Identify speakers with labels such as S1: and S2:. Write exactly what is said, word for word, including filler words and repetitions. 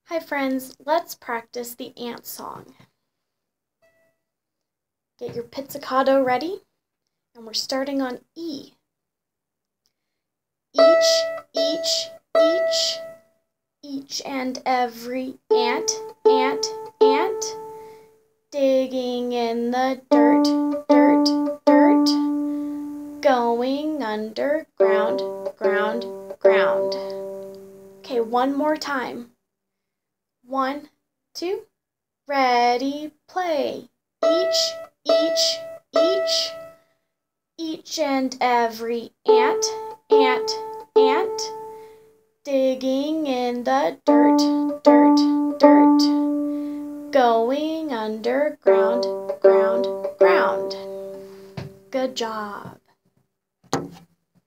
S1: Hi friends, let's practice the ant song. Get your pizzicato ready, and we're starting on E. Each, each, each, each and every ant, ant, ant, digging in the dirt, dirt, dirt, going underground, ground, ground. Okay, one more time. One, two, ready, play. Each, each, each, each and every ant, ant, ant, digging in the dirt, dirt, dirt, going underground, ground, ground. Good job.